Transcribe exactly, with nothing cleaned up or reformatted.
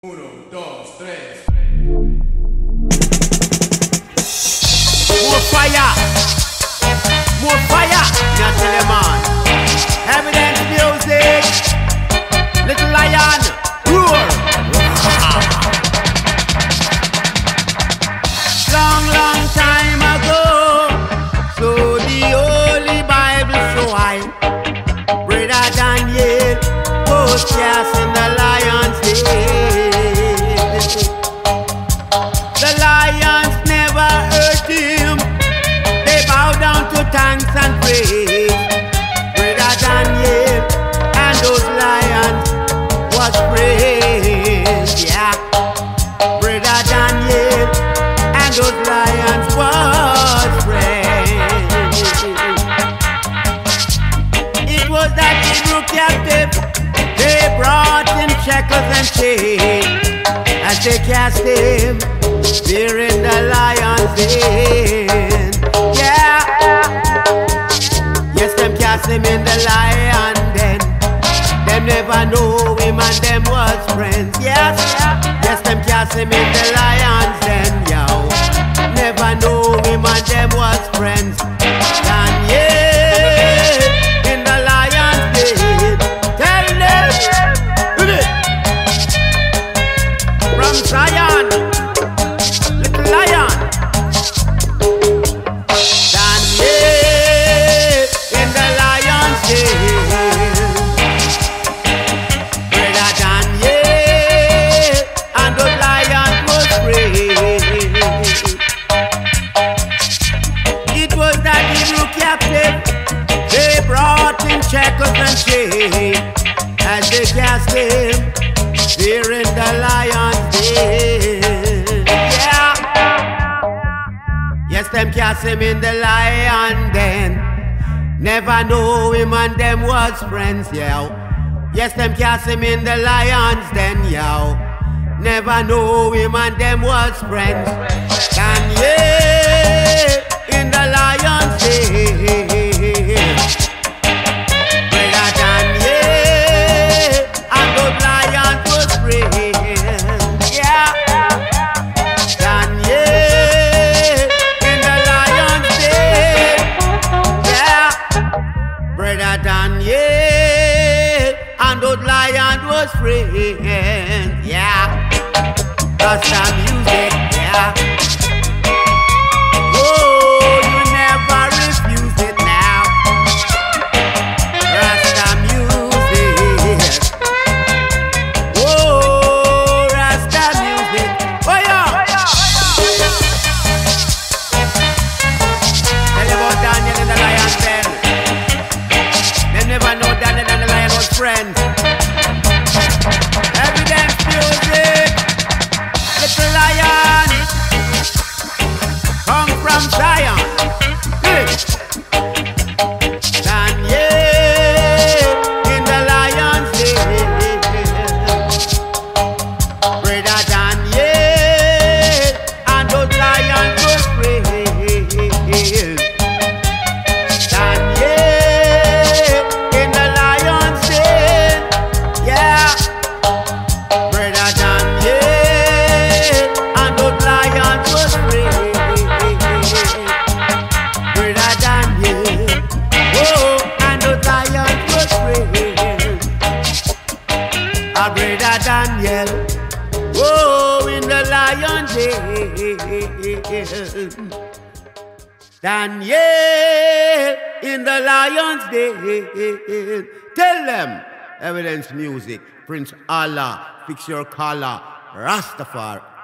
Uno, dos, tres. More fire, more fire. Now tell you, man. Evidence music, Little Lion, roar. Long, long time ago, so the Holy Bible show I, Brother Daniel was cast in the lion's den. The lions never hurt him. They bow down to thanks and praise. Brother Daniel and those lions was praised. Yeah, Brother Daniel and those lions was praised. It was that Hebrew captive they brought in shackles and chains as they cast him there in the lion's den. Yeah, yes, them cast him in the lion den. Them never know him and them was friends. Yes, yes, them cast him in the lion's den. Yo, never know him and them was friends. Daniel in the lion's den. Tell them from Zion. Shackles and chains as they cast him there in the lion's den. Yeah, yes, them cast him in the lion den. Never know him and them was friends, yo. Yes, them cast him in the lion's den, yo. Never know him and them was friends. Daniel in the lion's den. Was friends, yeah. Rasta music, yeah. Oh, you never refuse it now. Rasta music. Oh, Rasta music. Oh yeah. Tell about Daniel and the lion's den. They never know Daniel and the lion was friends. Evidence music, Little Lion, come from Zion. Hey. Daniel in the lion's den. Brother Daniel and those lions was praised. Daniel in the lion's den. Yeah. Brother Daniel, oh, in the lion's den. Daniel in the lion's den. Tell them, Evidence Music, Prince Alla, fix your collar, Rastafari.